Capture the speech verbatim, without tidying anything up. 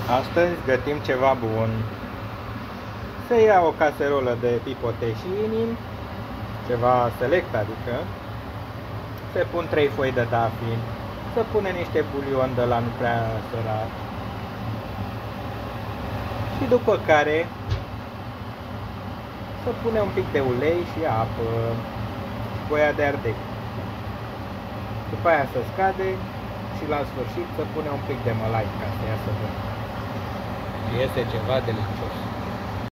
Astăzi gătim ceva bun. Se ia o caserolă de pipoteșini, ceva select, adică se pun trei foi de dafin, se pune niște bulion de la nu prea sărat și după care se pune un pic de ulei și apă și boia de ardei. După aia se scade și la sfârșit se pune un pic de mălai ca să iasă bun. Este ceva delicios.